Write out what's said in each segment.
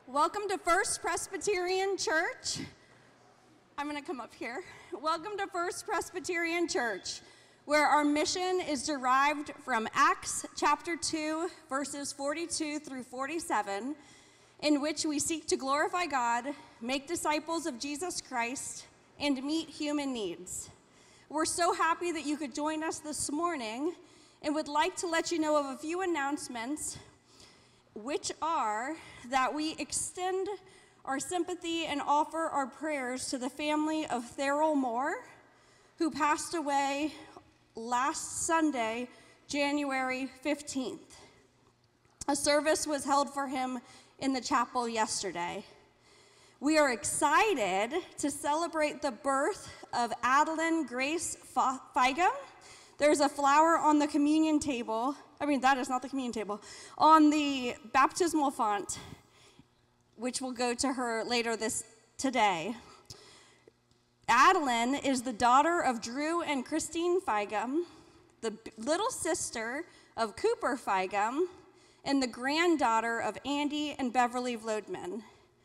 Welcome to First Presbyterian Church. I'm going to come up here. Welcome to First Presbyterian Church, where our mission is derived from Acts chapter 2, verses 42 through 47, in which we seek to glorify God, make disciples of Jesus Christ, and meet human needs. We're so happy that you could join us this morning and would like to let you know of a few announcements, which are that we extend our sympathy and offer our prayers to the family of Therrell Moore, who passed away last Sunday, January 15th. A service was held for him in the chapel yesterday. We are excited to celebrate the birth of Adeline Grace Figum. There's a flower on the communion table. That is not the communion table. On the baptismal font, which will go to her later today. Adeline is the daughter of Drew and Christine Figum, the little sister of Cooper Figum, and the granddaughter of Andy and Beverly Vlodman.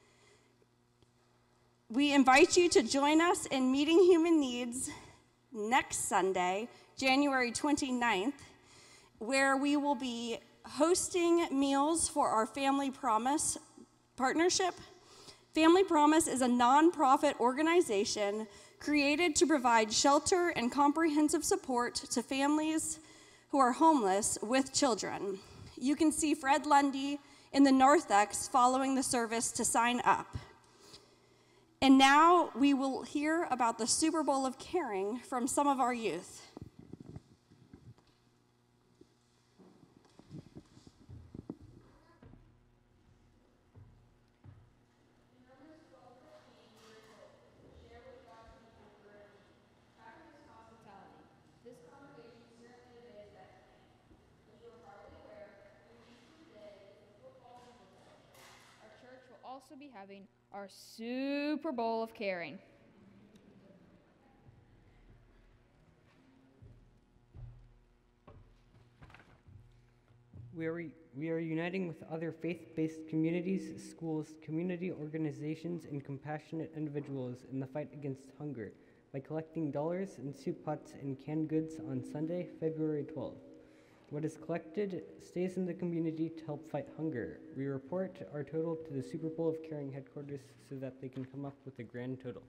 We invite you to join us in Meeting Human Needs next Sunday, January 29th, where we will be hosting meals for our Family Promise partnership. Family Promise is a nonprofit organization created to provide shelter and comprehensive support to families who are homeless with children. You can see Fred Lundy in the narthex following the service to sign up. And now we will hear about the Super Bowl of Caring from some of our youth. Also be having our Super Bowl of Caring. We are uniting with other faith-based communities, schools, community organizations, and compassionate individuals in the fight against hunger by collecting dollars and soup pots and canned goods on Sunday, February 12th. What is collected stays in the community to help fight hunger. We report our total to the Super Bowl of Caring headquarters so that they can come up with a grand total.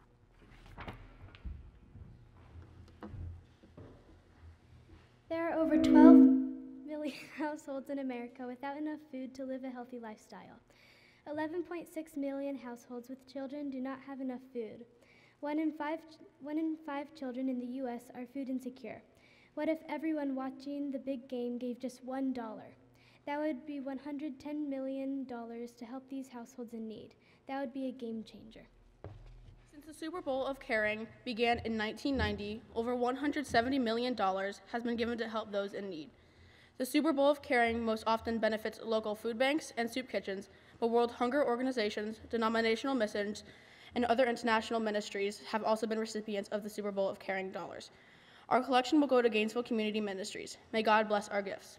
There are over 12 million households in America without enough food to live a healthy lifestyle. 11.6 million households with children do not have enough food. One in five children in the U.S. are food insecure. What if everyone watching the big game gave just $1? That would be $110 million to help these households in need. That would be a game changer. Since the Super Bowl of Caring began in 1990, over $170 million has been given to help those in need. The Super Bowl of Caring most often benefits local food banks and soup kitchens, but World Hunger Organizations, denominational missions, and other international ministries have also been recipients of the Super Bowl of Caring dollars. Our collection will go to Gainesville Community Ministries. May God bless our gifts.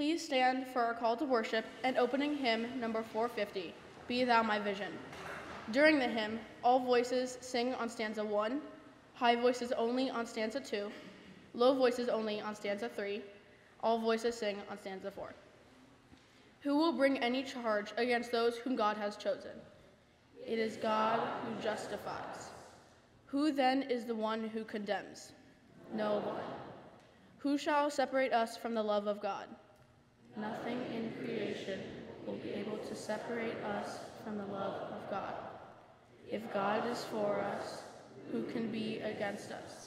Please stand for our call to worship and opening hymn number 450, Be Thou My Vision. During the hymn, all voices sing on stanza 1, high voices only on stanza 2, low voices only on stanza 3, all voices sing on stanza 4. Who will bring any charge against those whom God has chosen? It is God who justifies. Who then is the one who condemns? No one. Who shall separate us from the love of God? Nothing in creation will be able to separate us from the love of God. If God is for us, who can be against us?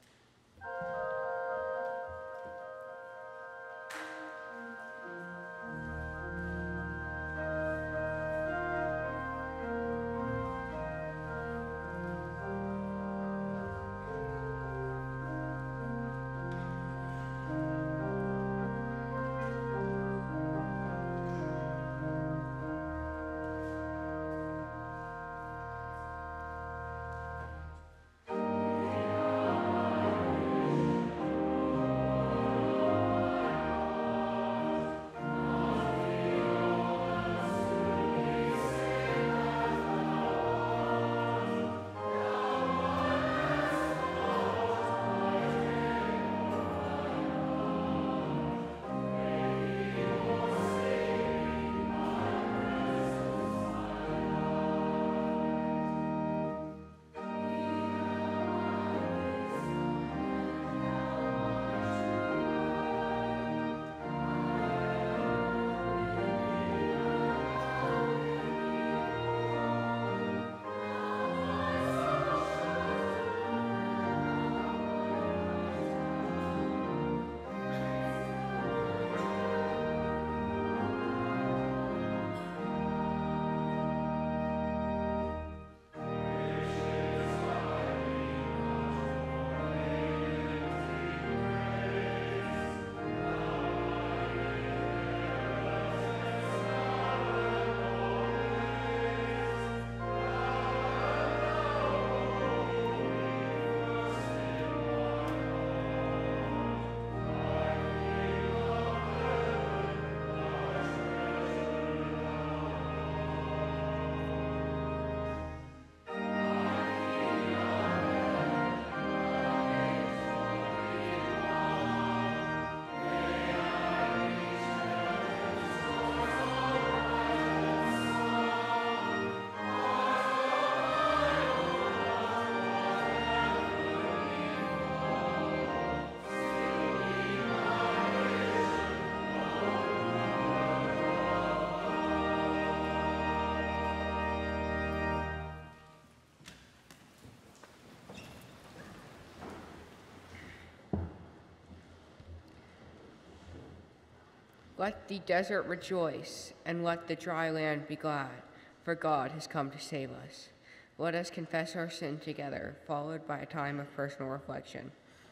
Let the desert rejoice, and let the dry land be glad, for God has come to save us. Let us confess our sin together, followed by a time of personal reflection.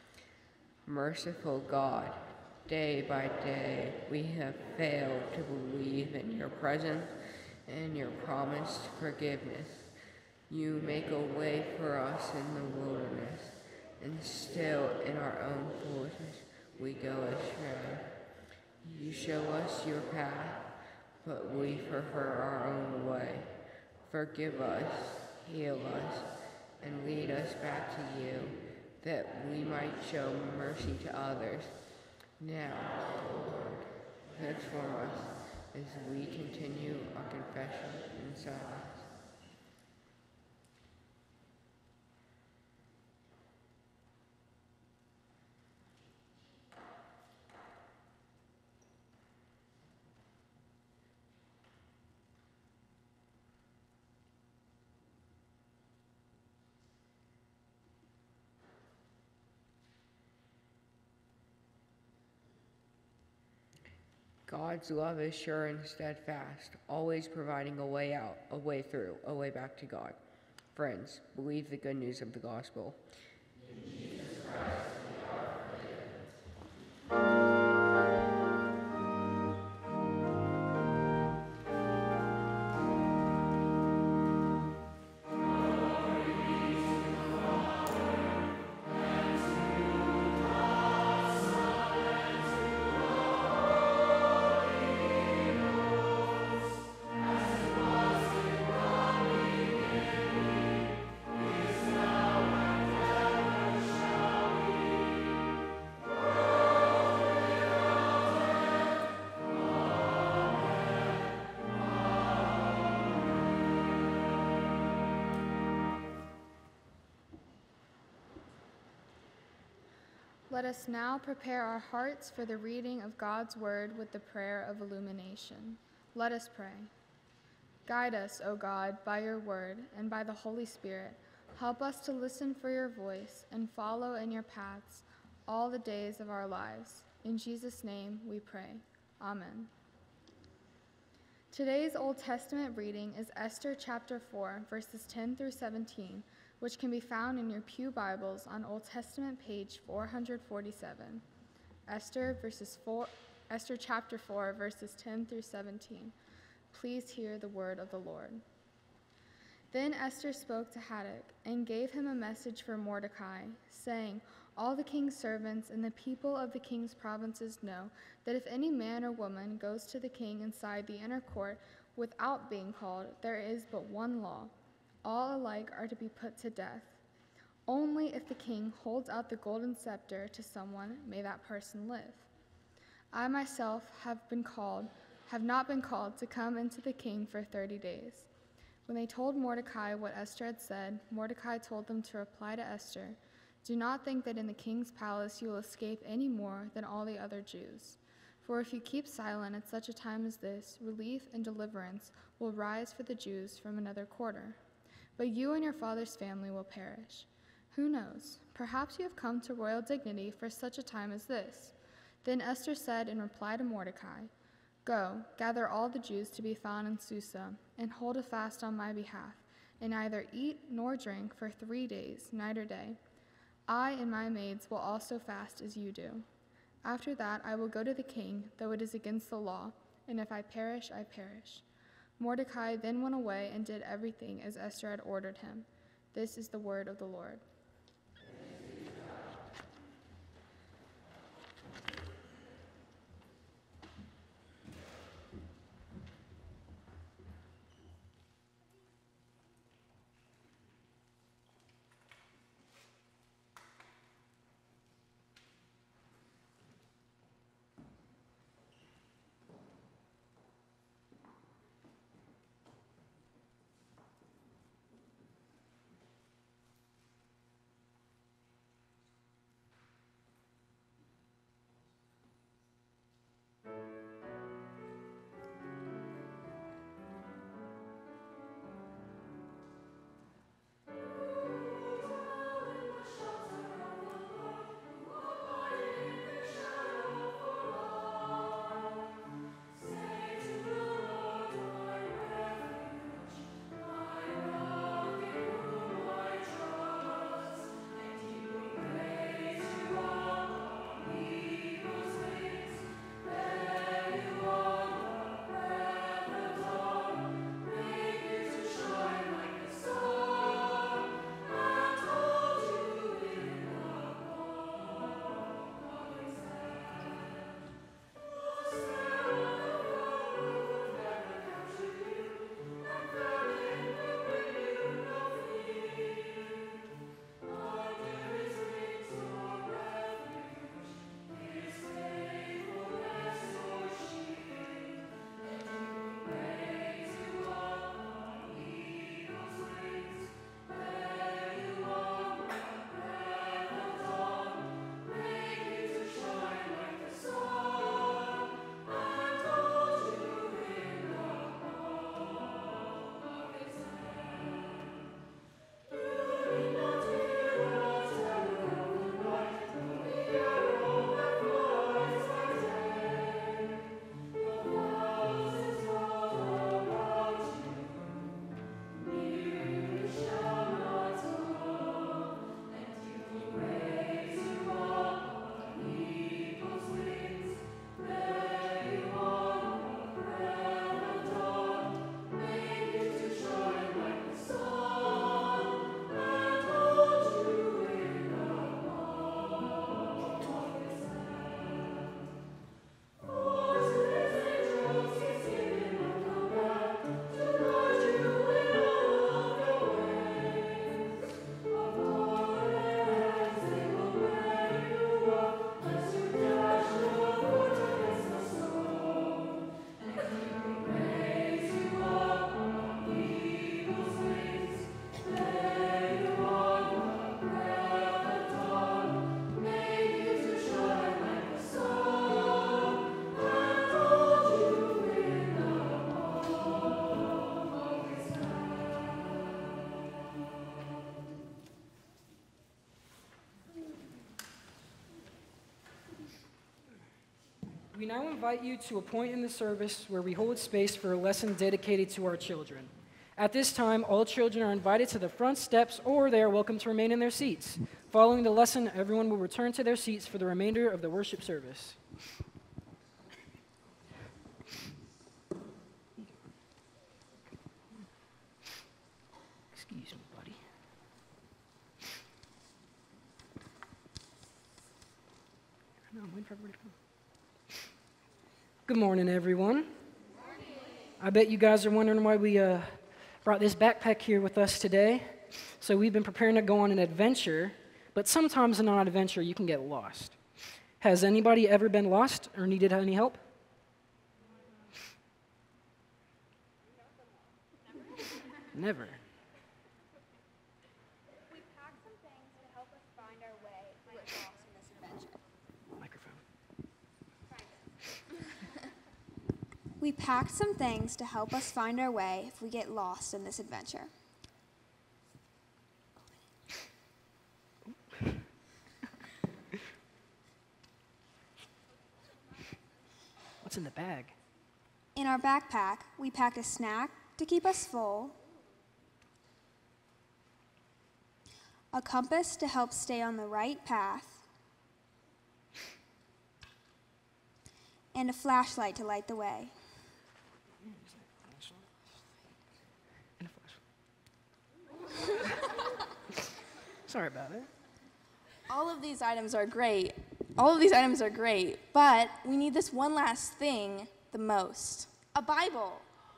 Merciful God, day by day we have failed to believe in your presence and your promised forgiveness. You make a way for us in the wilderness, and still in our own foolishness we go astray. You show us your path, but we prefer our own way. Forgive us, heal us, and lead us back to you, that we might show mercy to others. Now, Lord, transform us as we continue our confession in silence. God's love is sure and steadfast, always providing a way out, a way through, a way back to God. Friends, believe the good news of the gospel. In Jesus Christ. Let us now prepare our hearts for the reading of God's word with the prayer of illumination. Let us pray. Guide us, O God, by your word and by the Holy Spirit. Help us to listen for your voice and follow in your paths all the days of our lives. In Jesus' name we pray. Amen. Today's Old Testament reading is Esther chapter 4, verses 10 through 17, which can be found in your pew Bibles on Old Testament page 447. Esther chapter 4, verses 10 through 17. Please hear the word of the Lord. Then Esther spoke to Haddock and gave him a message for Mordecai, saying, all the king's servants and the people of the king's provinces know that if any man or woman goes to the king inside the inner court without being called, there is but one law. All alike are to be put to death. Only if the king holds out the golden scepter to someone may that person live. I myself have not been called to come into the king for 30 days. When they told Mordecai what Esther had said, Mordecai told them to reply to Esther, do not think that in the king's palace you will escape any more than all the other Jews. For if you keep silent at such a time as this, relief and deliverance will rise for the Jews from another quarter. But you and your father's family will perish. Who knows? Perhaps you have come to royal dignity for such a time as this. Then Esther said in reply to Mordecai, go, gather all the Jews to be found in Susa, and hold a fast on my behalf, and neither eat nor drink for 3 days, night or day. I and my maids will also fast as you do. After that I will go to the king, though it is against the law, and if I perish, I perish. Mordecai then went away and did everything as Esther had ordered him. This is the word of the Lord. We now invite you to a point in the service where we hold space for a lesson dedicated to our children. At this time, all children are invited to the front steps, or they are welcome to remain in their seats. Following the lesson, everyone will return to their seats for the remainder of the worship service. Excuse me, buddy. No, I'm waiting for everybody to come. Good morning, everyone. Good morning. I bet you guys are wondering why we brought this backpack here with us today. So we've been preparing to go on an adventure, but sometimes on an adventure you can get lost. Has anybody ever been lost or needed any help? Never. We packed some things to help us find our way if we get lost in this adventure. Microphone. We packed some things to help us find our way if we get lost in this adventure. What's in the bag? In our backpack, we packed a snack to keep us full, a compass to help stay on the right path, and a flashlight to light the way. Sorry about it. All of these items are great. But we need this one last thing the most: a Bible.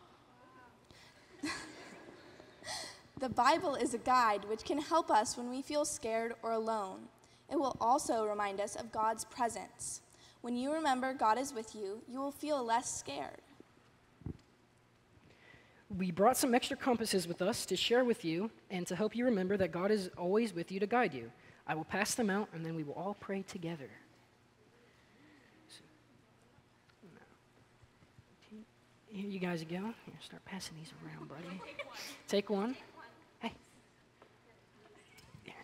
The Bible is a guide which can help us when we feel scared or alone. It will also remind us of God's presence. When you remember God is with you, you will feel less scared. We brought some extra compasses with us to share with you and to help you remember that God is always with you to guide you. I will pass them out, and then we will all pray together. Here you guys go. Here, start passing these around, buddy. Take one. Hey. Here.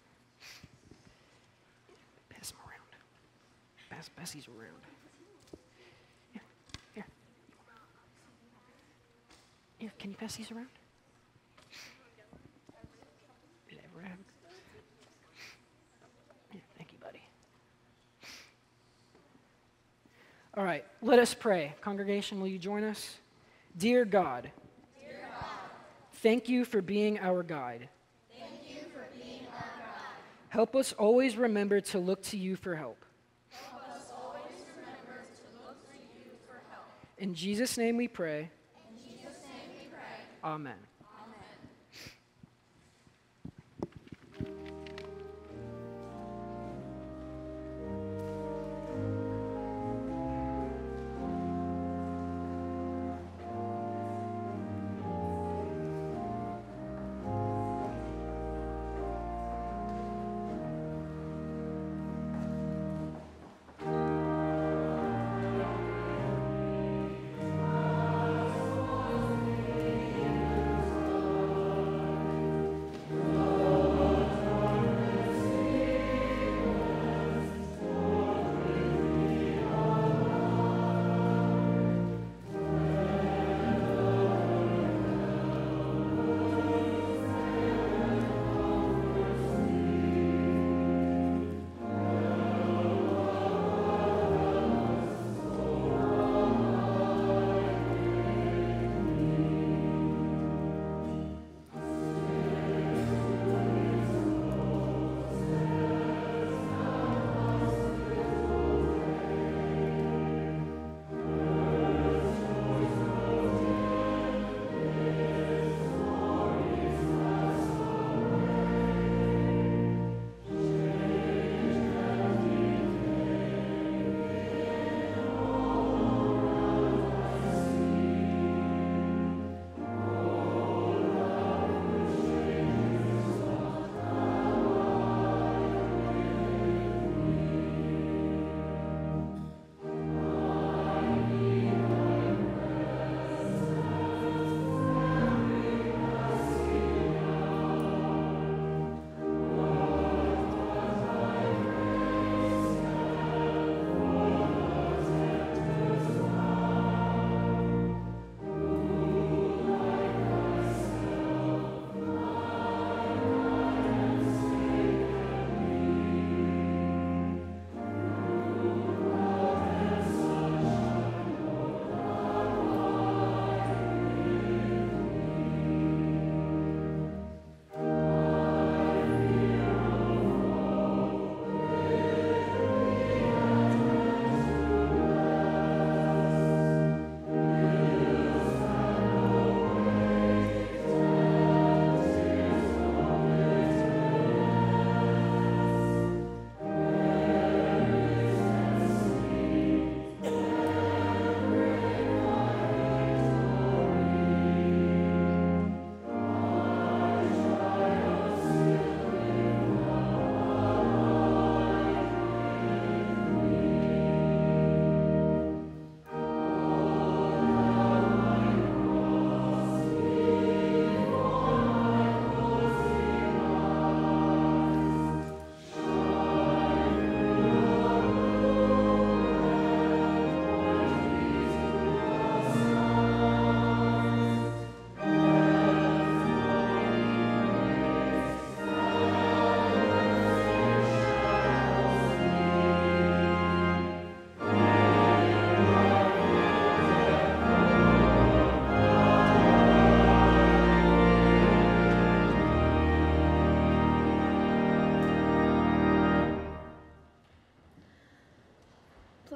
Pass them around. Pass these around. Here. Here, can you pass these around? Thank you, buddy. All right, let us pray. Congregation, will you join us? Dear God, thank you for being our guide. Help us always remember to look to you for help. In Jesus' name we pray. Amen.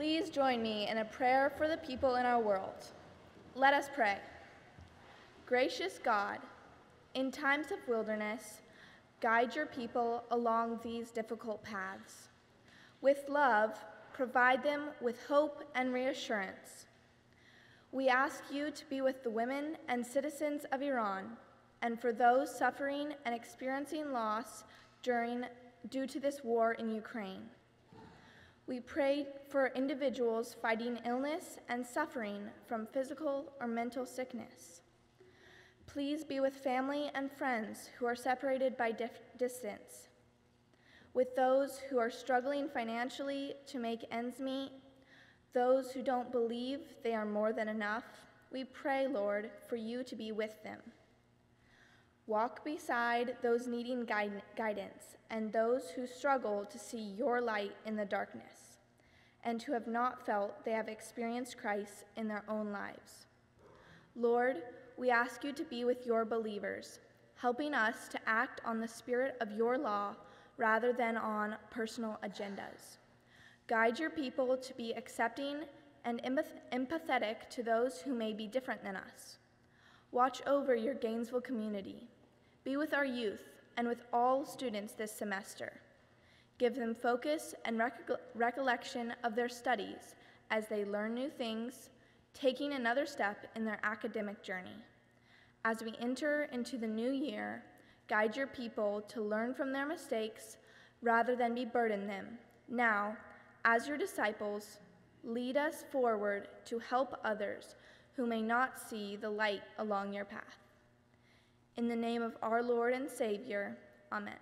Please join me in a prayer for the people in our world. Let us pray. Gracious God, in times of wilderness, guide your people along these difficult paths. With love, provide them with hope and reassurance. We ask you to be with the women and citizens of Iran, and for those suffering and experiencing loss due to this war in Ukraine. We pray for individuals fighting illness and suffering from physical or mental sickness. Please be with family and friends who are separated by distance. With those who are struggling financially to make ends meet, those who don't believe they are more than enough, we pray, Lord, for you to be with them. Walk beside those needing guidance and those who struggle to see your light in the darkness and who have not felt they have experienced Christ in their own lives. Lord, we ask you to be with your believers, helping us to act on the spirit of your law rather than on personal agendas. Guide your people to be accepting and empathetic to those who may be different than us. Watch over your Gainesville community. Be with our youth and with all students this semester. Give them focus and recollection of their studies as they learn new things, taking another step in their academic journey. As we enter into the new year, guide your people to learn from their mistakes rather than be burden them. Now, as your disciples, lead us forward to help others who may not see the light along your path. In the name of our Lord and Savior, amen.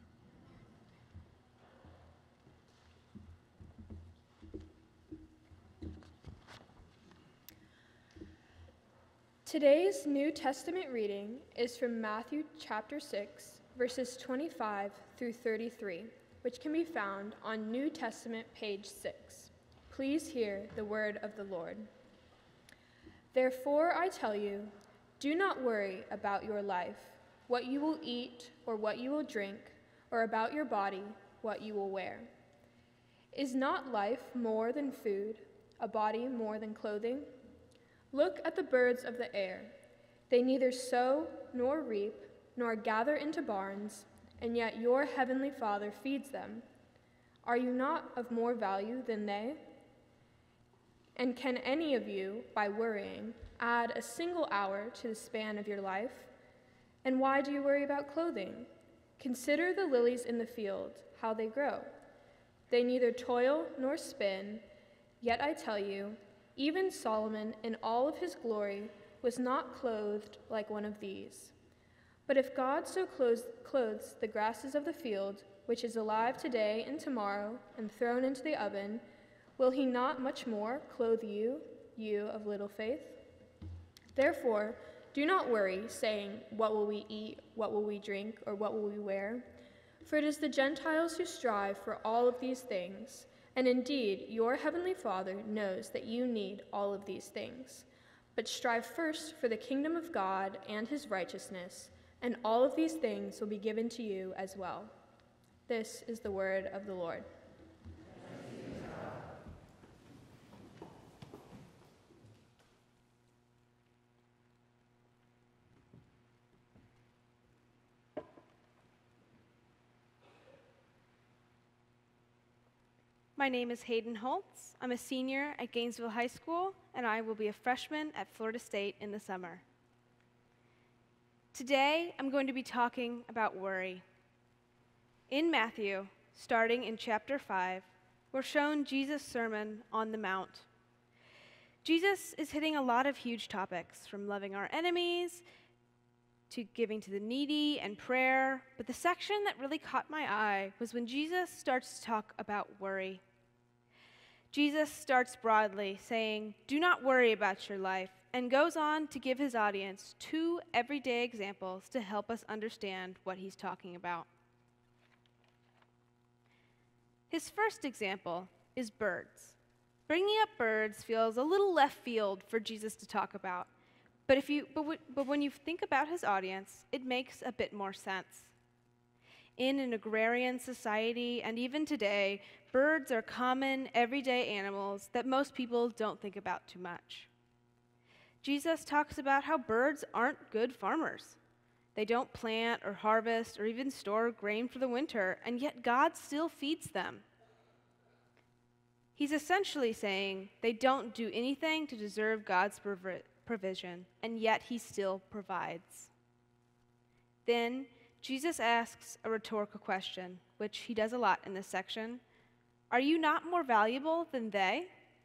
Today's New Testament reading is from Matthew chapter 6, verses 25 through 33, which can be found on New Testament page 6. Please hear the word of the Lord. Therefore I tell you, do not worry about your life, what you will eat or what you will drink, or about your body, what you will wear. Is not life more than food, a body more than clothing? Look at the birds of the air. They neither sow nor reap nor gather into barns, and yet your heavenly Father feeds them. Are you not of more value than they? And can any of you, by worrying, add a single hour to the span of your life? And why do you worry about clothing? Consider the lilies in the field, how they grow. They neither toil nor spin, yet I tell you, even Solomon in all of his glory was not clothed like one of these. But if God so clothes the grasses of the field, which is alive today and tomorrow and thrown into the oven, will he not much more clothe you, you of little faith? Therefore, do not worry, saying, what will we eat, what will we drink, or what will we wear? For it is the Gentiles who strive for all of these things, and indeed your heavenly Father knows that you need all of these things. But strive first for the kingdom of God and his righteousness, and all of these things will be given to you as well. This is the word of the Lord. My name is Hayden Holtz. I'm a senior at Gainesville High School, and I will be a freshman at Florida State in the summer. Today, I'm going to be talking about worry. In Matthew, starting in chapter 5, we're shown Jesus' Sermon on the Mount. Jesus is hitting a lot of huge topics, from loving our enemies to giving to the needy and prayer, but the section that really caught my eye was when Jesus starts to talk about worry. Jesus starts broadly, saying, "Do not worry about your life," and goes on to give his audience 2 everyday examples to help us understand what he's talking about. His first example is birds. Bringing up birds feels a little left field for Jesus to talk about, but when you think about his audience, it makes a bit more sense. In an agrarian society, and even today, birds are common, everyday animals that most people don't think about too much. Jesus talks about how birds aren't good farmers. They don't plant or harvest or even store grain for the winter, and yet God still feeds them. He's essentially saying they don't do anything to deserve God's provision, and yet he still provides. Then Jesus asks a rhetorical question, which he does a lot in this section. Are you not more valuable than they?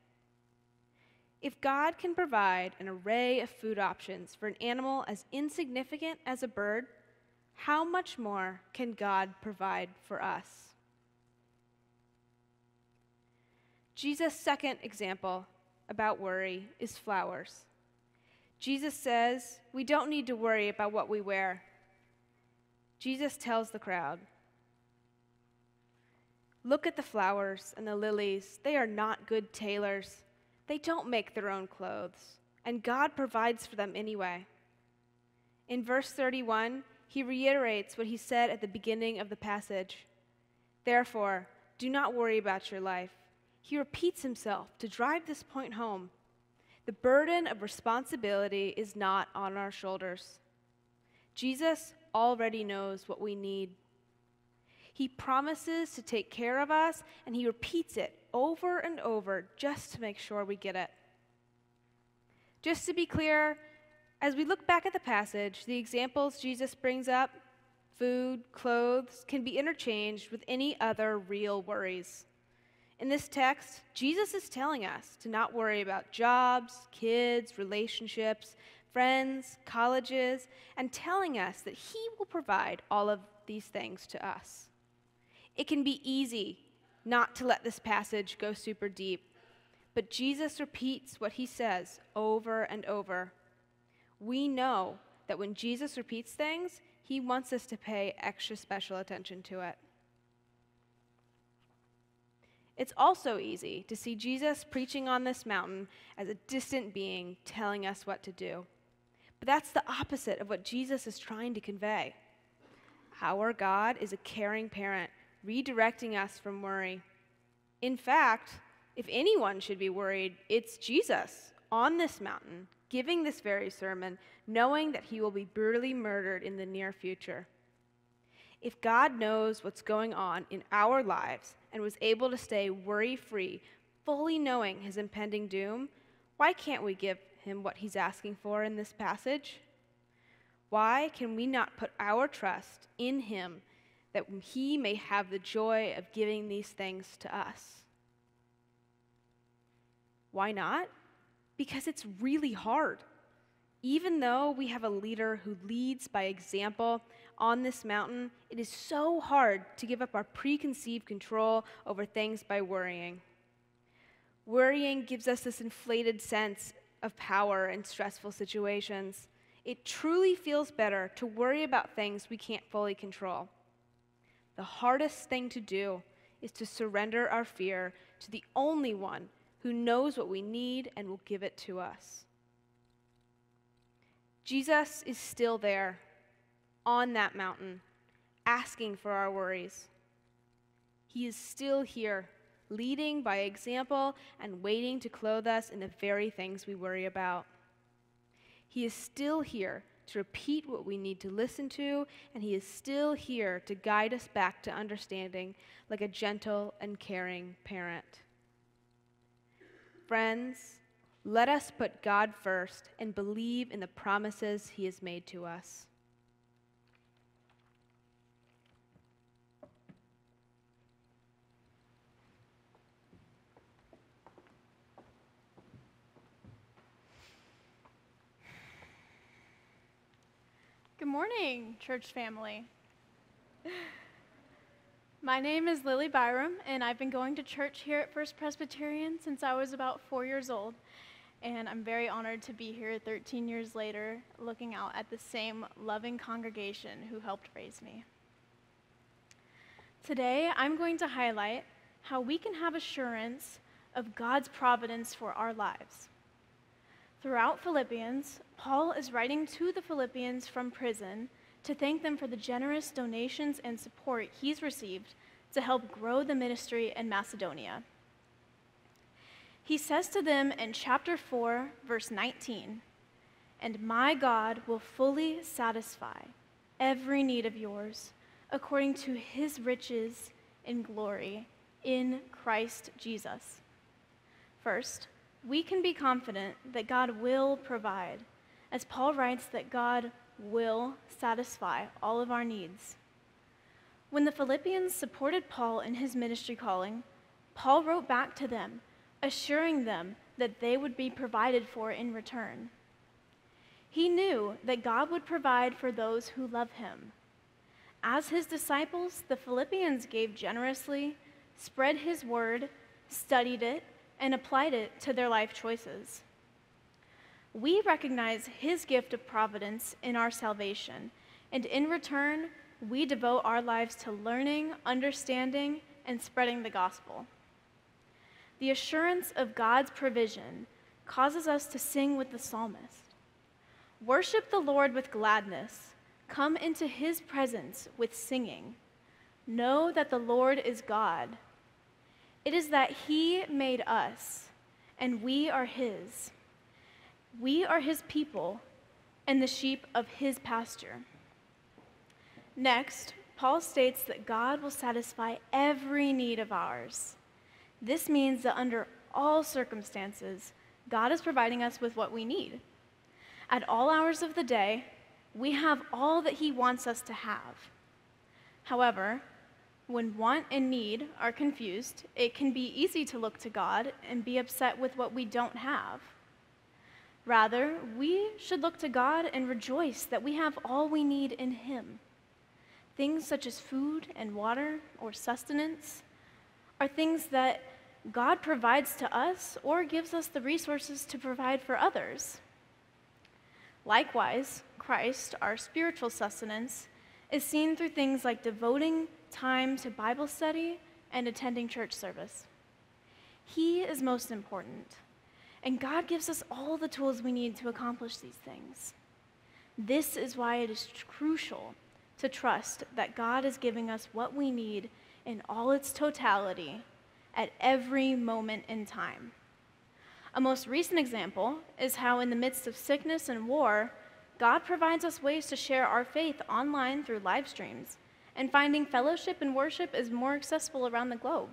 If God can provide an array of food options for an animal as insignificant as a bird, how much more can God provide for us? Jesus' second example about worry is flowers. Jesus says we don't need to worry about what we wear. Jesus tells the crowd, look at the flowers and the lilies. They are not good tailors. They don't make their own clothes, and God provides for them anyway. In verse 31, he reiterates what he said at the beginning of the passage. Therefore, do not worry about your life. He repeats himself to drive this point home. The burden of responsibility is not on our shoulders. Jesus already knows what we need. He promises to take care of us, and he repeats it over and over just to make sure we get it. Just to be clear, as we look back at the passage, the examples Jesus brings up, food, clothes, can be interchanged with any other real worries. In this text, Jesus is telling us to not worry about jobs, kids, relationships, friends, colleges, and telling us that he will provide all of these things to us. It can be easy not to let this passage go super deep, but Jesus repeats what he says over and over. We know that when Jesus repeats things, he wants us to pay extra special attention to it. It's also easy to see Jesus preaching on this mountain as a distant being telling us what to do. But that's the opposite of what Jesus is trying to convey. Our God is a caring parent, redirecting us from worry. In fact, if anyone should be worried, it's Jesus on this mountain, giving this very sermon, knowing that he will be brutally murdered in the near future. If God knows what's going on in our lives and was able to stay worry-free, fully knowing his impending doom, why can't we give him what he's asking for in this passage? Why can we not put our trust in him that he may have the joy of giving these things to us? Why not? Because it's really hard. Even though we have a leader who leads by example on this mountain, it is so hard to give up our preconceived control over things by worrying. Worrying gives us this inflated sense of power in stressful situations. It truly feels better to worry about things we can't fully control. The hardest thing to do is to surrender our fear to the only one who knows what we need and will give it to us. Jesus is still there, on that mountain, asking for our worries. He is still here, leading by example and waiting to clothe us in the very things we worry about. He is still here to repeat what we need to listen to, and he is still here to guide us back to understanding like a gentle and caring parent. Friends, let us put God first and believe in the promises he has made to us. Good morning, church family. My name is Lily Byram, and I've been going to church here at First Presbyterian since I was about 4 years old. And I'm very honored to be here 13 years later, looking out at the same loving congregation who helped raise me. Today, I'm going to highlight how we can have assurance of God's providence for our lives. Throughout Philippians, Paul is writing to the Philippians from prison, to thank them for the generous donations and support he's received to help grow the ministry in Macedonia. He says to them in chapter 4, verse 19, "And my God will fully satisfy every need of yours according to his riches in glory in Christ Jesus." First, we can be confident that God will provide, as Paul writes that God will satisfy all of our needs. When the Philippians supported Paul in his ministry calling, Paul wrote back to them, assuring them that they would be provided for in return. He knew that God would provide for those who love him. As his disciples, the Philippians gave generously, spread his word, studied it, and applied it to their life choices. We recognize his gift of providence in our salvation, and in return, we devote our lives to learning, understanding, and spreading the gospel. The assurance of God's provision causes us to sing with the psalmist. Worship the Lord with gladness. Come into his presence with singing. Know that the Lord is God. It is that he made us, and we are his. We are his people and the sheep of his pasture. Next, Paul states that God will satisfy every need of ours. This means that under all circumstances, God is providing us with what we need. At all hours of the day, we have all that he wants us to have. However, when want and need are confused, it can be easy to look to God and be upset with what we don't have. Rather, we should look to God and rejoice that we have all we need in him. Things such as food and water or sustenance are things that God provides to us or gives us the resources to provide for others. Likewise, Christ, our spiritual sustenance, is seen through things like devoting time to Bible study and attending church service. He is most important, and God gives us all the tools we need to accomplish these things. This is why it is crucial to trust that God is giving us what we need in all its totality at every moment in time. A most recent example is how in the midst of sickness and war, God provides us ways to share our faith online through live streams, and finding fellowship and worship is more accessible around the globe.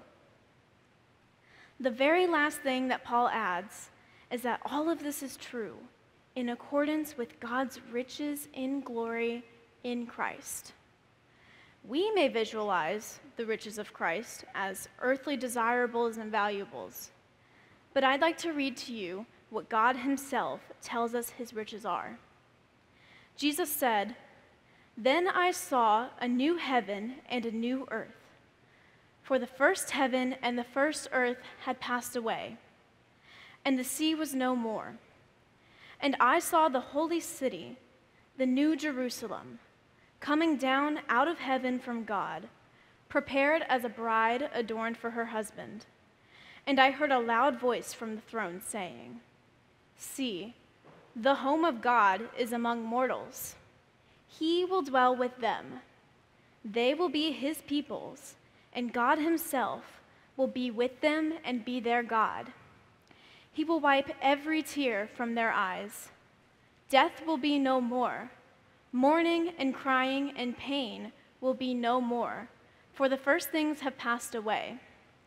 The very last thing that Paul adds is that all of this is true in accordance with God's riches in glory in Christ. We may visualize the riches of Christ as earthly desirables and valuables, but I'd like to read to you what God himself tells us his riches are. Jesus said, "Then I saw a new heaven and a new earth, for the first heaven and the first earth had passed away, and the sea was no more. And I saw the holy city, the new Jerusalem, coming down out of heaven from God, prepared as a bride adorned for her husband. And I heard a loud voice from the throne saying, 'See, the home of God is among mortals. He will dwell with them. They will be his peoples, and God himself will be with them and be their God. He will wipe every tear from their eyes. Death will be no more. Mourning and crying and pain will be no more, for the first things have passed away.'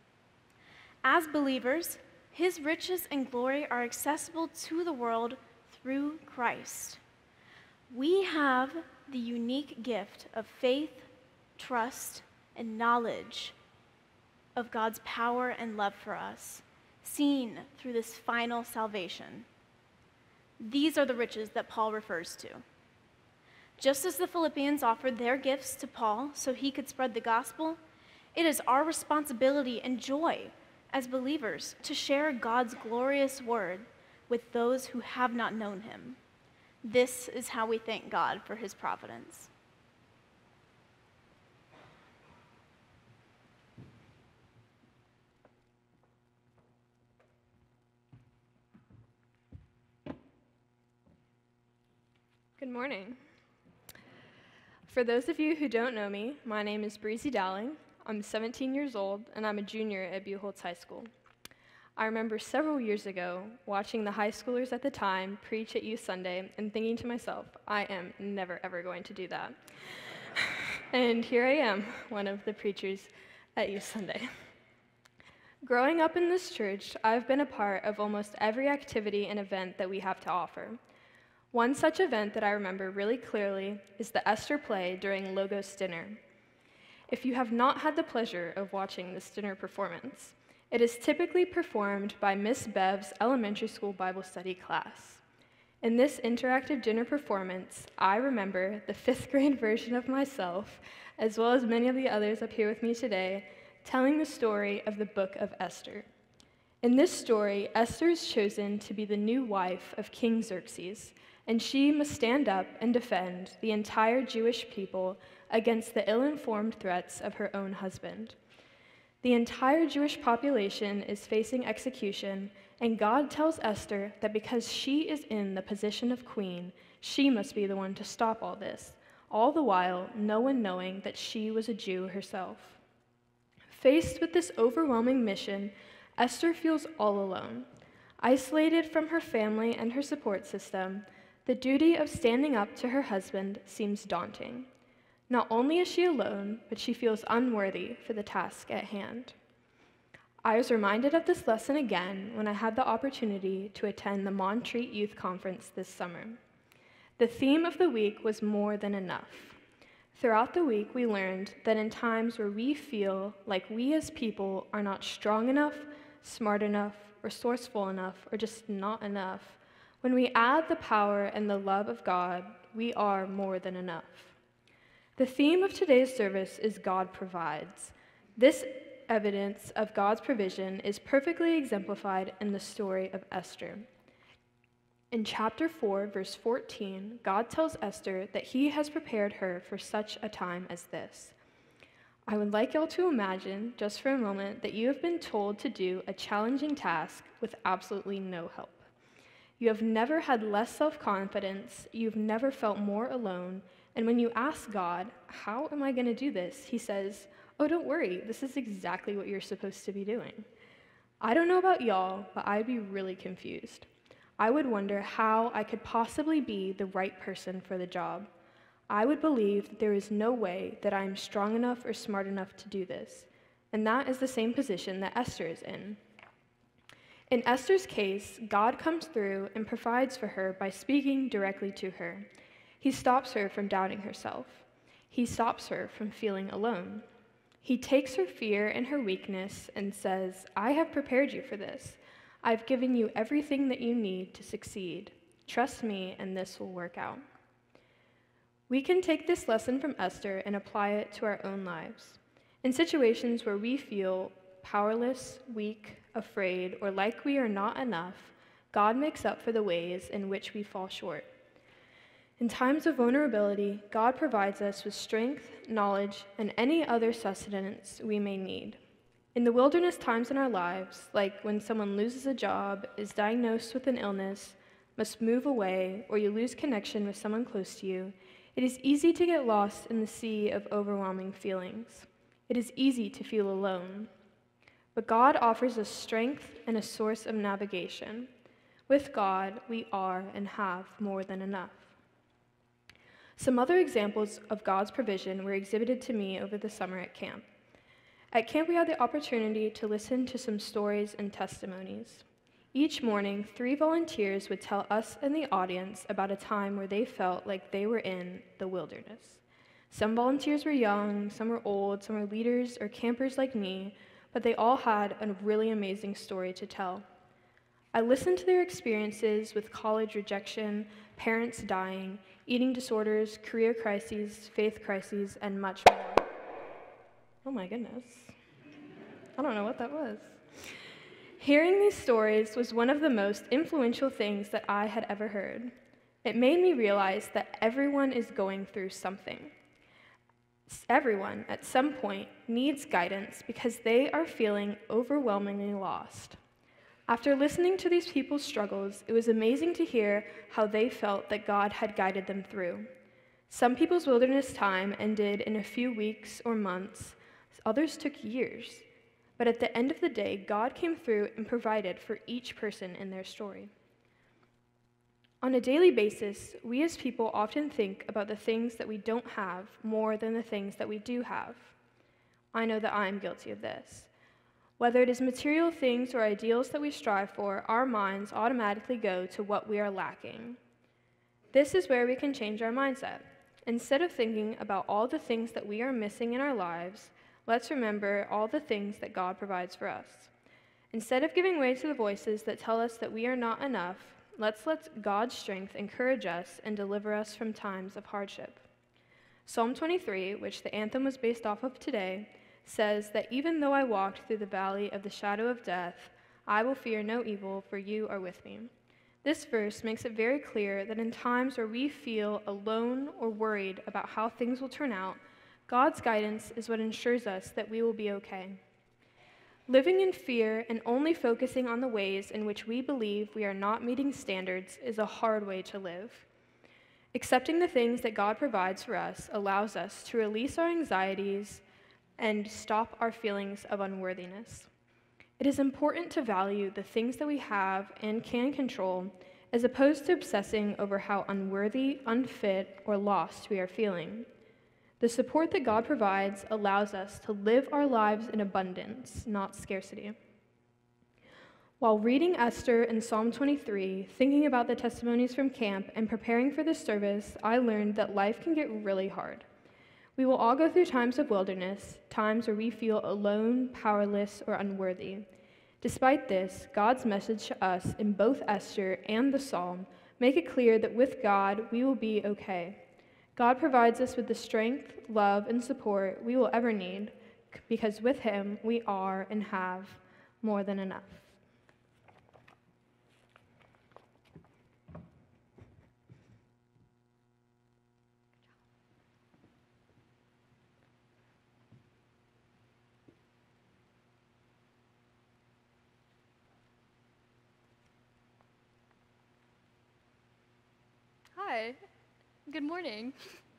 As believers, his riches and glory are accessible to the world through Christ. We have the unique gift of faith, trust, and knowledge of God's power and love for us, seen through this final salvation. These are the riches that Paul refers to. Just as the Philippians offered their gifts to Paul so he could spread the gospel, it is our responsibility and joy as believers to share God's glorious word with those who have not known him. This is how we thank God for his providence. Good morning. For those of you who don't know me, my name is Breezy Dowling. I'm 17 years old, and I'm a junior at Buchholz High School. I remember several years ago watching the high schoolers at the time preach at Youth Sunday and thinking to myself, I am never ever going to do that. And here I am, one of the preachers at Youth Sunday. Growing up in this church, I've been a part of almost every activity and event that we have to offer. One such event that I remember really clearly is the Esther play during Logos dinner. If you have not had the pleasure of watching this dinner performance, it is typically performed by Miss Bev's elementary school Bible study class. In this interactive dinner performance, I remember the 5th grade version of myself, as well as many of the others up here with me today, telling the story of the book of Esther. In this story, Esther is chosen to be the new wife of King Xerxes, and she must stand up and defend the entire Jewish people against the ill-informed threats of her own husband. The entire Jewish population is facing execution, and God tells Esther that because she is in the position of queen, she must be the one to stop all this, all the while no one knowing that she was a Jew herself. Faced with this overwhelming mission, Esther feels all alone. Isolated from her family and her support system, the duty of standing up to her husband seems daunting. Not only is she alone, but she feels unworthy for the task at hand. I was reminded of this lesson again when I had the opportunity to attend the Montreat Youth Conference this summer. The theme of the week was more than enough. Throughout the week, we learned that in times where we feel like we as people are not strong enough, smart enough, resourceful enough, or just not enough, when we add the power and the love of God, we are more than enough. The theme of today's service is God provides. This evidence of God's provision is perfectly exemplified in the story of Esther. In chapter 4, verse 14, God tells Esther that he has prepared her for such a time as this. I would like y'all to imagine, just for a moment, that you have been told to do a challenging task with absolutely no help. You have never had less self-confidence, you've never felt more alone, and when you ask God, how am I going to do this? He says, oh, don't worry, this is exactly what you're supposed to be doing. I don't know about y'all, but I'd be really confused. I would wonder how I could possibly be the right person for the job. I would believe that there is no way that I am strong enough or smart enough to do this. And that is the same position that Esther is in. In Esther's case, God comes through and provides for her by speaking directly to her. He stops her from doubting herself. He stops her from feeling alone. He takes her fear and her weakness and says, I have prepared you for this. I've given you everything that you need to succeed. Trust me, and this will work out. We can take this lesson from Esther and apply it to our own lives. In situations where we feel powerless, weak, afraid, or like we are not enough, God makes up for the ways in which we fall short. In times of vulnerability, God provides us with strength, knowledge, and any other sustenance we may need. In the wilderness times in our lives, like when someone loses a job, is diagnosed with an illness, must move away, or you lose connection with someone close to you, it is easy to get lost in the sea of overwhelming feelings. It is easy to feel alone. But God offers us strength and a source of navigation. With God, we are and have more than enough. Some other examples of God's provision were exhibited to me over the summer at camp. At camp, we had the opportunity to listen to some stories and testimonies. Each morning, 3 volunteers would tell us and the audience about a time where they felt like they were in the wilderness. Some volunteers were young, some were old, some were leaders or campers like me, but they all had a really amazing story to tell. I listened to their experiences with college rejection, parents dying, eating disorders, career crises, faith crises, and much more. Oh my goodness. I don't know what that was. Hearing these stories was one of the most influential things that I had ever heard. It made me realize that everyone is going through something. Everyone, at some point, needs guidance because they are feeling overwhelmingly lost. After listening to these people's struggles, it was amazing to hear how they felt that God had guided them through. Some people's wilderness time ended in a few weeks or months, others took years. But at the end of the day, God came through and provided for each person in their story. On a daily basis, we as people often think about the things that we don't have more than the things that we do have. I know that I am guilty of this. Whether it is material things or ideals that we strive for, our minds automatically go to what we are lacking. This is where we can change our mindset. Instead of thinking about all the things that we are missing in our lives, let's remember all the things that God provides for us. Instead of giving way to the voices that tell us that we are not enough, let's let God's strength encourage us and deliver us from times of hardship. Psalm 23, which the anthem was based off of today, says that even though I walked through the valley of the shadow of death, I will fear no evil, for you are with me. This verse makes it very clear that in times where we feel alone or worried about how things will turn out, God's guidance is what ensures us that we will be okay. Living in fear and only focusing on the ways in which we believe we are not meeting standards is a hard way to live. Accepting the things that God provides for us allows us to release our anxieties and stop our feelings of unworthiness. It is important to value the things that we have and can control, as opposed to obsessing over how unworthy, unfit, or lost we are feeling. The support that God provides allows us to live our lives in abundance, not scarcity. While reading Esther and Psalm 23, thinking about the testimonies from camp, and preparing for this service, I learned that life can get really hard. We will all go through times of wilderness, times where we feel alone, powerless, or unworthy. Despite this, God's message to us in both Esther and the Psalm make it clear that with God, we will be okay. God provides us with the strength, love, and support we will ever need, because with Him, we are and have more than enough. Hi, good morning.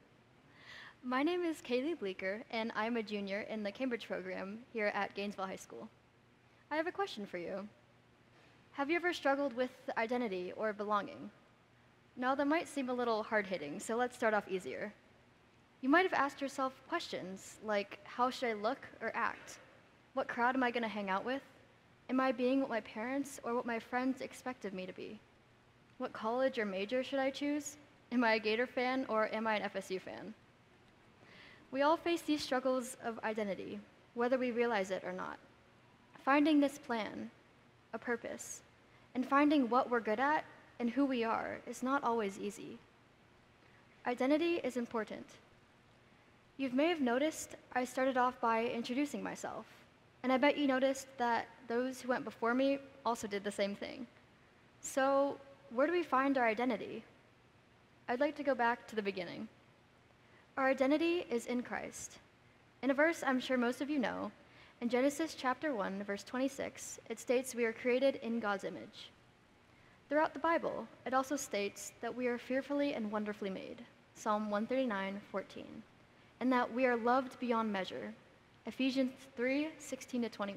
My name is Kaylee Bleeker, and I'm a junior in the Cambridge program here at Gainesville High School. I have a question for you. Have you ever struggled with identity or belonging? Now, that might seem a little hard-hitting, so let's start off easier. You might have asked yourself questions like, how should I look or act? What crowd am I going to hang out with? Am I being what my parents or what my friends expect of me to be? What college or major should I choose? Am I a Gator fan or am I an FSU fan? We all face these struggles of identity, whether we realize it or not. Finding this plan, a purpose, and finding what we're good at and who we are is not always easy. Identity is important. You may have noticed I started off by introducing myself, and I bet you noticed that those who went before me also did the same thing. So, where do we find our identity? I'd like to go back to the beginning. Our identity is in Christ. In a verse I'm sure most of you know, in Genesis chapter 1, verse 26, it states we are created in God's image. Throughout the Bible, it also states that we are fearfully and wonderfully made, Psalm 139:14, and that we are loved beyond measure, Ephesians 3:16-21.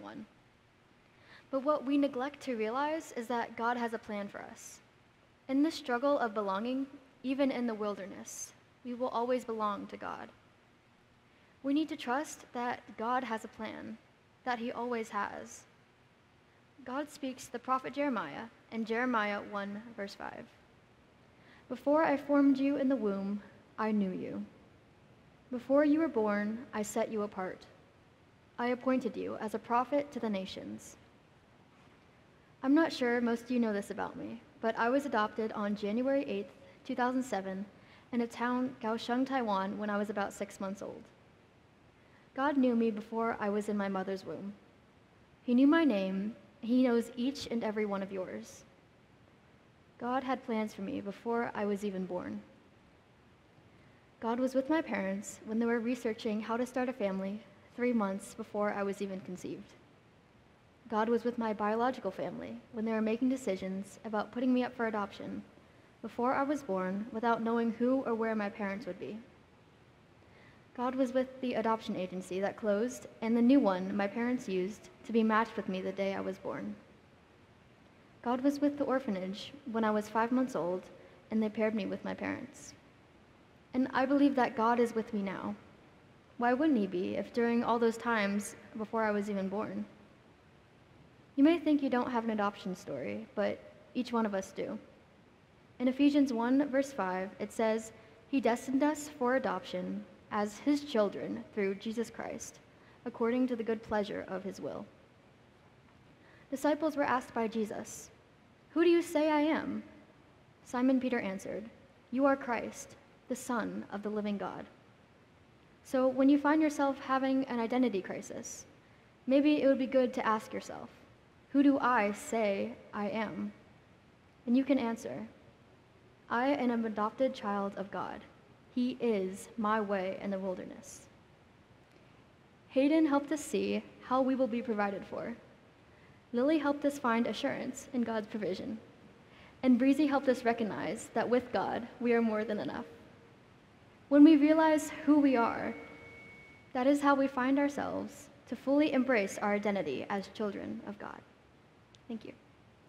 But what we neglect to realize is that God has a plan for us. In the struggle of belonging, even in the wilderness, we will always belong to God. We need to trust that God has a plan, that He always has. God speaks to the prophet Jeremiah in Jeremiah 1, verse 5. Before I formed you in the womb, I knew you. Before you were born, I set you apart. I appointed you as a prophet to the nations. I'm not sure most of you know this about me, but I was adopted on January 8th, 2007, in a town, Kaohsiung, Taiwan, when I was about 6 months old. God knew me before I was in my mother's womb. He knew my name. He knows each and every one of yours. God had plans for me before I was even born. God was with my parents when they were researching how to start a family 3 months before I was even conceived. God was with my biological family when they were making decisions about putting me up for adoption before I was born, without knowing who or where my parents would be. God was with the adoption agency that closed and the new one my parents used to be matched with me the day I was born. God was with the orphanage when I was 5 months old, and they paired me with my parents. And I believe that God is with me now. Why wouldn't he be if during all those times before I was even born? You may think you don't have an adoption story, but each one of us do. In Ephesians 1, verse 5, it says, "He destined us for adoption as his children through Jesus Christ, according to the good pleasure of his will." Disciples were asked by Jesus, "Who do you say I am?" Simon Peter answered, "You are Christ, the Son of the living God." So when you find yourself having an identity crisis, maybe it would be good to ask yourself, who do I say I am? And you can answer, I am an adopted child of God. He is my way in the wilderness. Hayden helped us see how we will be provided for. Lily helped us find assurance in God's provision. And Breezy helped us recognize that with God, we are more than enough. When we realize who we are, that is how we find ourselves to fully embrace our identity as children of God. Thank you.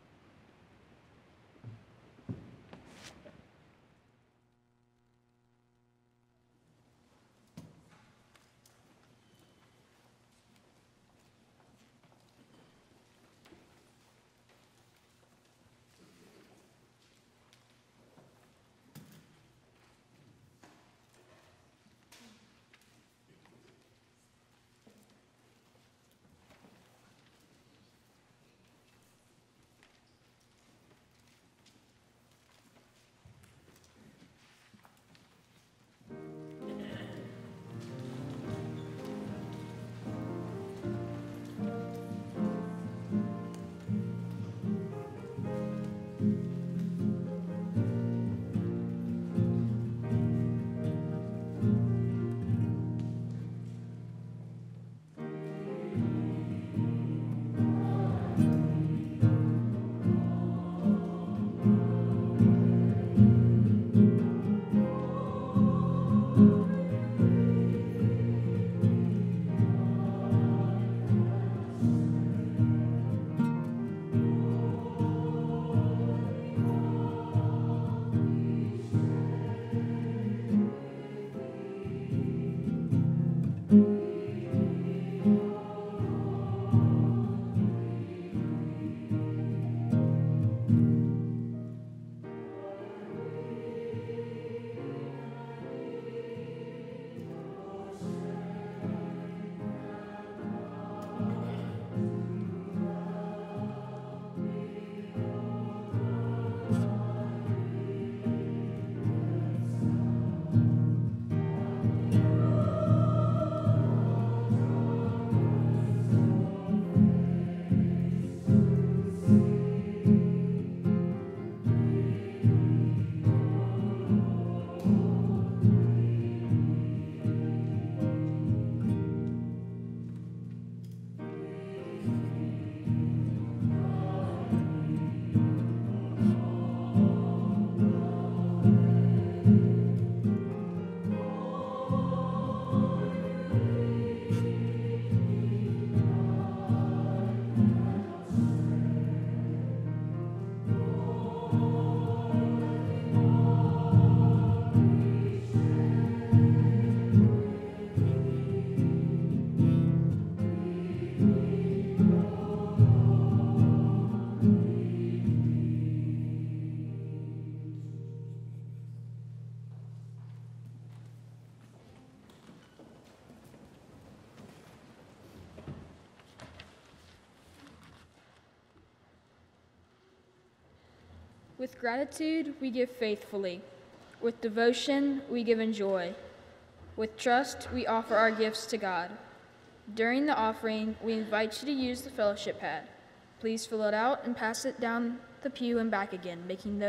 With gratitude, we give faithfully. With devotion, we give in joy. With trust, we offer our gifts to God. During the offering, we invite you to use the fellowship pad. Please fill it out and pass it down the pew and back again, making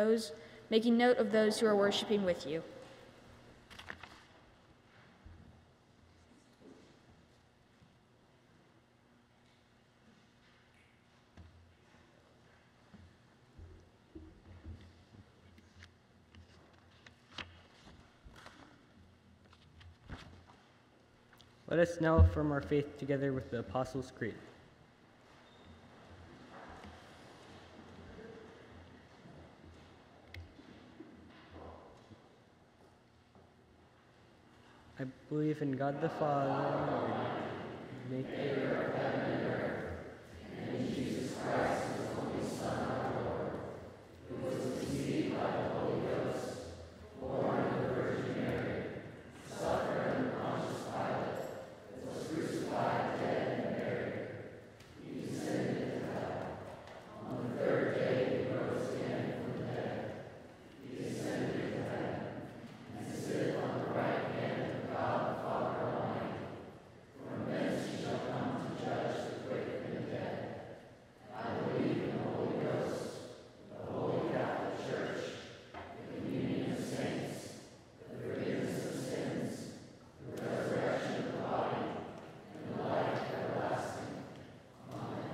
note of those who are worshiping with you. Let us now affirm our faith together with the Apostles' Creed. I believe in God the Father, maker of heaven and earth, and in Jesus Christ, his only Son, our Lord, who was conceived by the Holy Ghost, born of the Virgin Mary, suffered under Pontius Pilate, was crucified, dead, and buried. He descended into hell. On the third day he rose again from the dead. He ascended into heaven, and sitteth on the right hand of God the Father Almighty. From thence he shall come to judge the quick and the dead. I believe in the Holy Ghost, the Holy Catholic Church, the communion of saints, the forgiveness of sins, the resurrection of the body, and the life everlasting. Amen.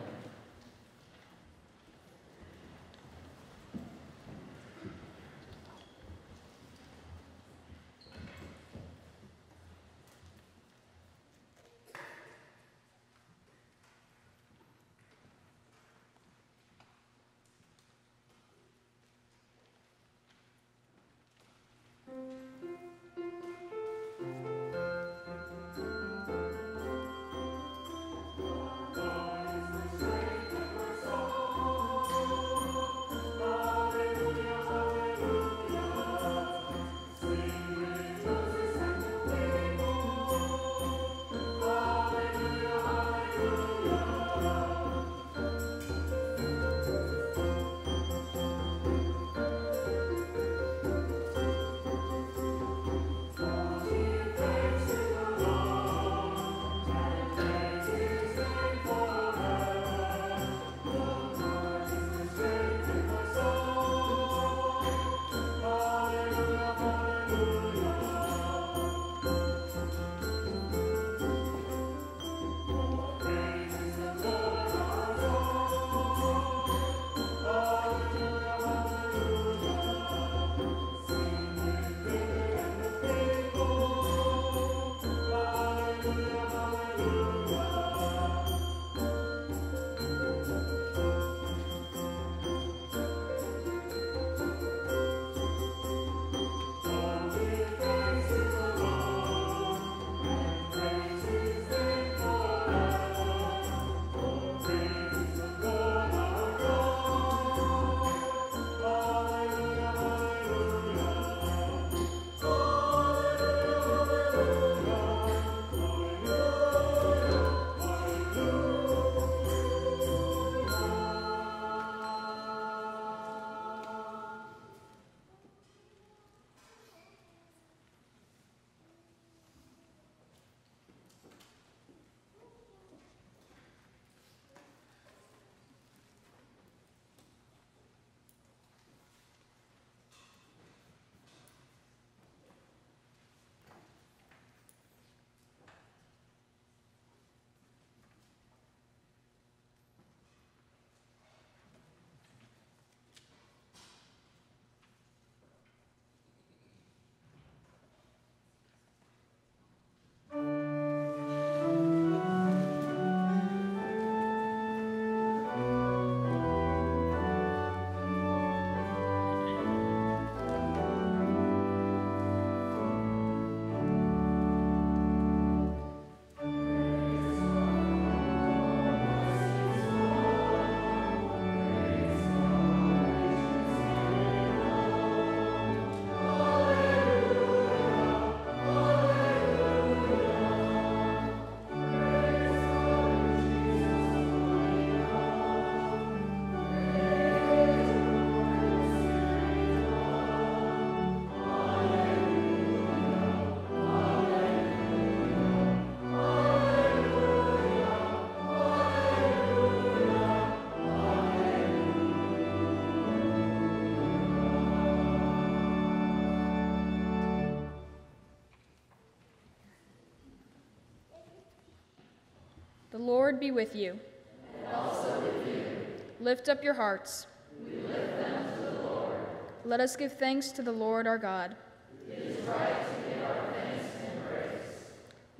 The Lord be with you. And also with you. Lift up your hearts. We lift them to the Lord. Let us give thanks to the Lord our God. It is right to give our thanks and praise.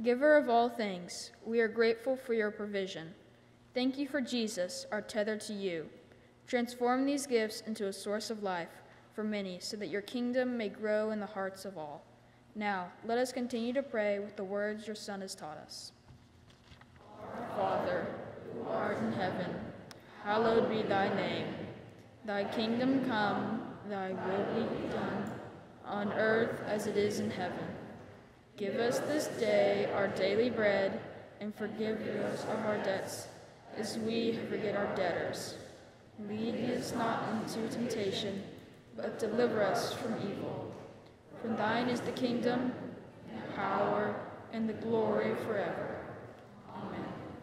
Giver of all things, we are grateful for your provision. Thank you for Jesus, our tether to you. Transform these gifts into a source of life for many so that your kingdom may grow in the hearts of all. Now, let us continue to pray with the words your Son has taught us. Our Father, who art in heaven, hallowed be thy name. Thy kingdom come, thy will be done, on earth as it is in heaven. Give us this day our daily bread, and forgive us of our debts, as we forget our debtors. Lead us not into temptation, but deliver us from evil. For thine is the kingdom, the power, and the glory forever. Amen.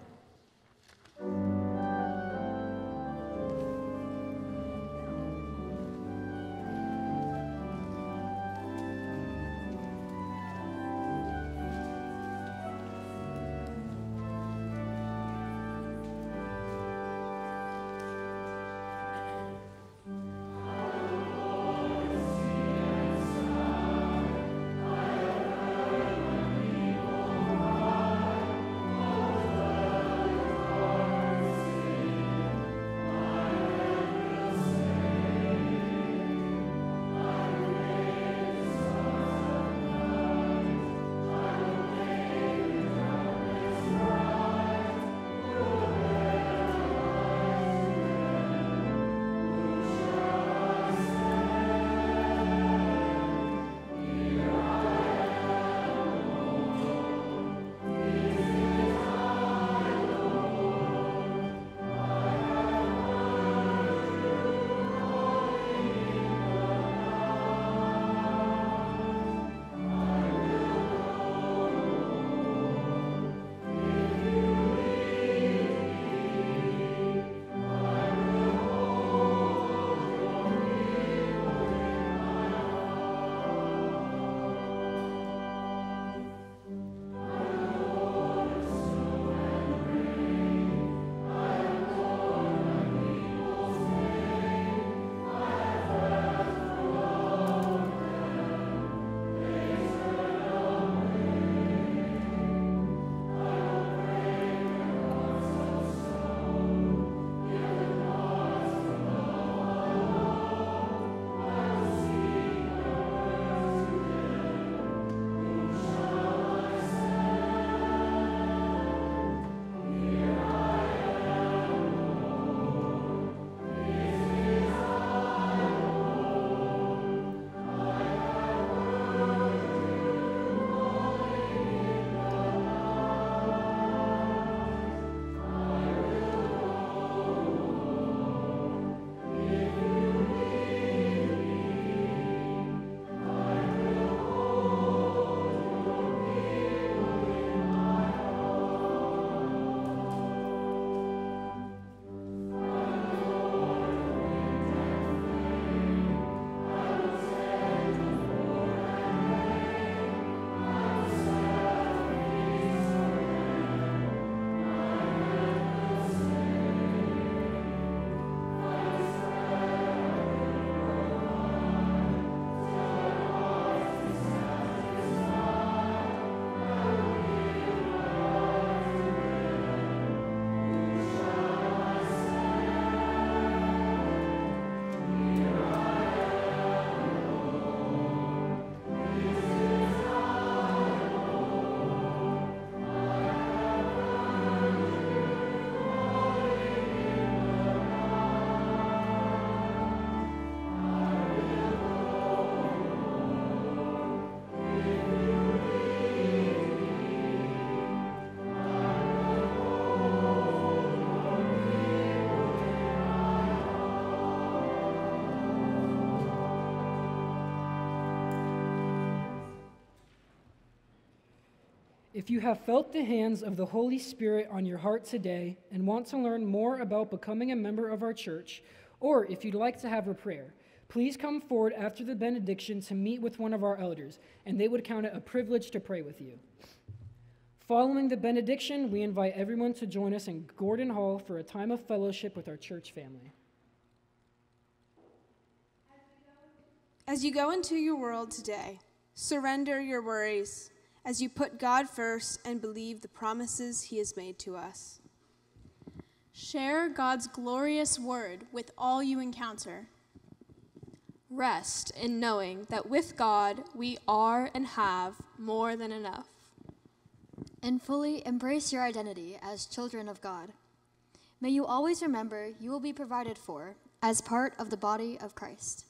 If you have felt the hands of the Holy Spirit on your heart today and want to learn more about becoming a member of our church, or if you'd like to have a prayer, please come forward after the benediction to meet with one of our elders, and they would count it a privilege to pray with you. Following the benediction, we invite everyone to join us in Gordon Hall for a time of fellowship with our church family. As you go into your world today, surrender your worries as you put God first and believe the promises he has made to us. Share God's glorious word with all you encounter. Rest in knowing that with God we are and have more than enough. And fully embrace your identity as children of God. May you always remember you will be provided for as part of the body of Christ.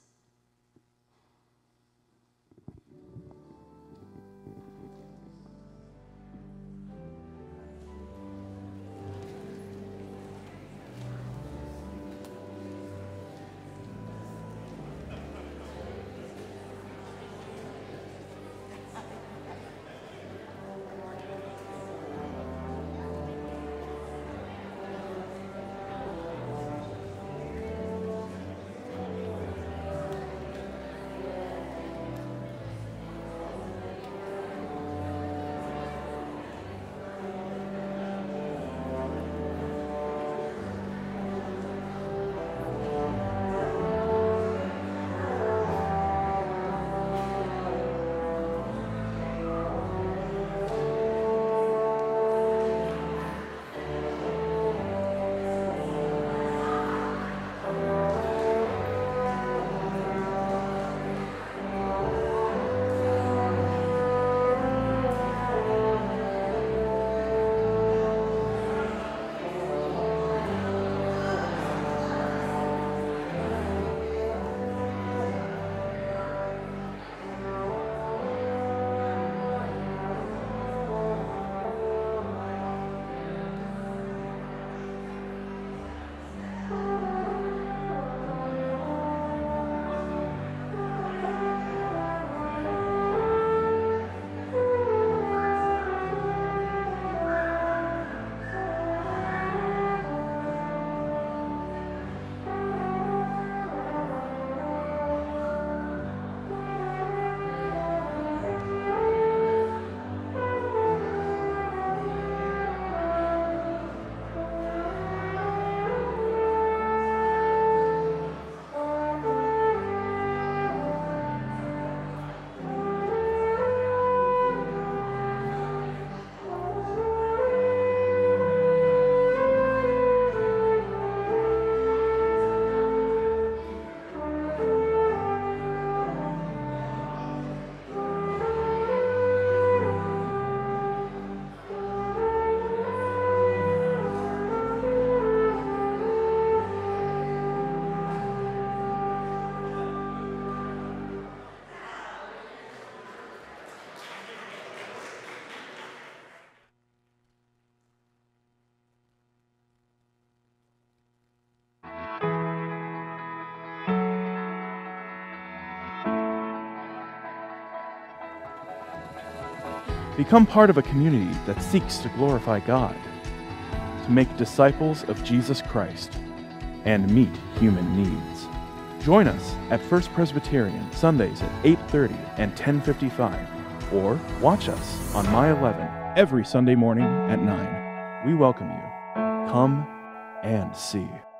Become part of a community that seeks to glorify God, to make disciples of Jesus Christ, and meet human needs. Join us at First Presbyterian Sundays at 8:30 and 10:55, or watch us on My 11 every Sunday morning at 9. We welcome you. Come and see.